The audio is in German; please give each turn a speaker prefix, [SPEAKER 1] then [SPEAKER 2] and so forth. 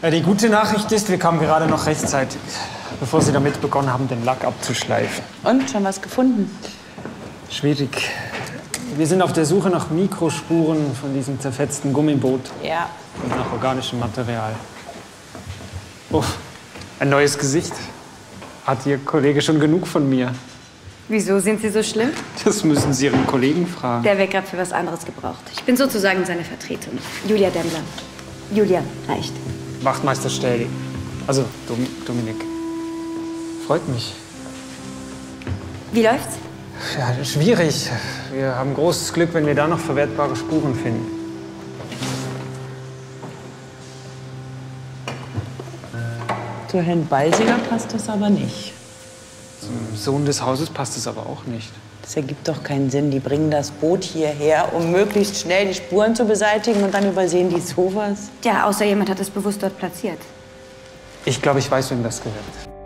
[SPEAKER 1] Die gute Nachricht ist, wir kamen gerade noch rechtzeitig, bevor Sie damit begonnen haben, den Lack abzuschleifen.
[SPEAKER 2] Und, schon was gefunden?
[SPEAKER 1] Schwierig. Wir sind auf der Suche nach Mikrospuren von diesem zerfetzten Gummiboot.
[SPEAKER 2] Ja.
[SPEAKER 1] Und nach organischem Material. Oh, ein neues Gesicht. Hat Ihr Kollege schon genug von mir?
[SPEAKER 3] Wieso sind Sie so schlimm?
[SPEAKER 1] Das müssen Sie Ihren Kollegen fragen.
[SPEAKER 3] Der wird gerade für was anderes gebraucht. Ich bin sozusagen seine Vertretung. Julia Dembler. Julia reicht.
[SPEAKER 1] Wachtmeister Stähli. Also, Dominik. Freut mich.
[SPEAKER 3] Wie läuft's?
[SPEAKER 1] Ja, schwierig. Wir haben großes Glück, wenn wir da noch verwertbare Spuren finden.
[SPEAKER 2] Zu Herrn Balsiger passt das aber nicht.
[SPEAKER 1] Zum Sohn des Hauses passt es aber auch nicht.
[SPEAKER 2] Das ergibt doch keinen Sinn. Die bringen das Boot hierher, um möglichst schnell die Spuren zu beseitigen und dann übersehen die sowas.
[SPEAKER 3] Ja, außer jemand hat es bewusst dort platziert.
[SPEAKER 1] Ich glaube, ich weiß, wem das gehört.